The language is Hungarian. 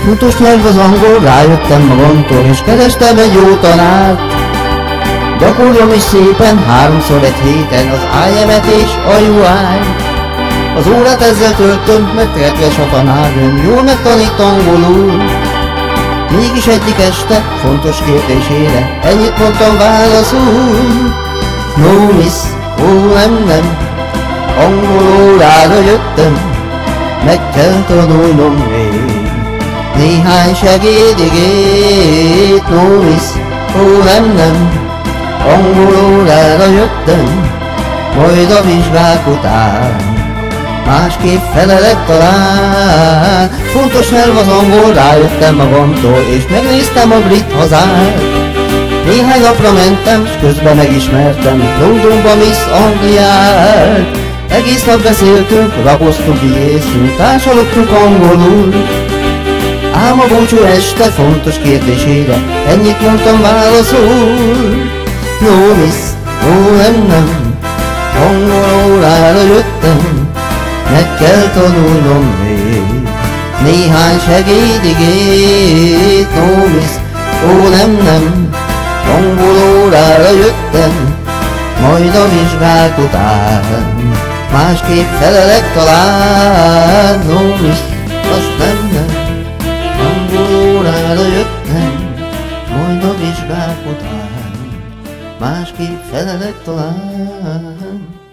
Fontos nyelv az angol, rájöttem magamtól, és kerestem egy jó tanárt. Gyakorlom is szépen, 3-szor egy héten az IM-et és a UI. Az órát ezzel töltöm, mert kedves a tanárnőm, jól megtanít angolul. Mégis egyik este fontos kérdésére ennyit mondtam válaszul. No miss, ó nem, angol órára jöttem, meg kell tanulnom még néhány segédigét. No miss, ó nem, angol órára jöttem, majd a vizsgák után másképp felelek talán. Fontos nyelv az angol, rájöttem magamtól, és megnéztem a brit hazát. Néhány napra mentem, s közben megismertem Londonba Miss Angliát. Egész nap beszéltünk, rapoztunk, igéztünk, társalogtunk angolul. Ám a búcsú este fontos kérdésére ennyit mondtam válaszul. No miss, ó nem, angol órára jöttem, meg kell tanulnom még néhány segédigét. No miss, ó nem, angol órára jöttem, majd a vizsgák után másképp felelek talán. No miss, azt nem, angol órára jöttem, majd a vizsgák után másképp felelek talán.